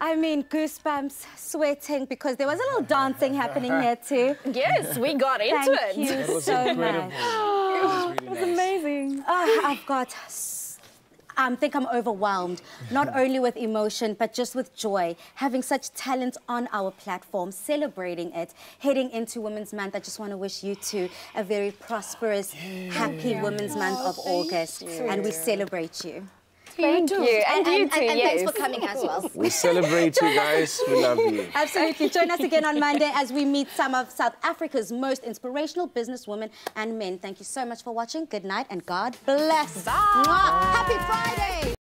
I mean, goosebumps, sweating, because there was a little dancing happening here too. Yes, we got into it. Thank you That was so incredible. much. That was really nice. Amazing. I think I'm overwhelmed, not only with emotion, but just with joy. Having such talent on our platform, celebrating it, heading into Women's Month. I just want to wish you two a very prosperous, happy Women's Month of August. And we celebrate you. Thank you. And you too, and yes. thanks for coming as well. We celebrate you guys. We love you. Absolutely. Join us again on Monday as we meet some of South Africa's most inspirational businesswomen and men. Thank you so much for watching. Good night and God bless. Bye. Mwah. Happy Friday.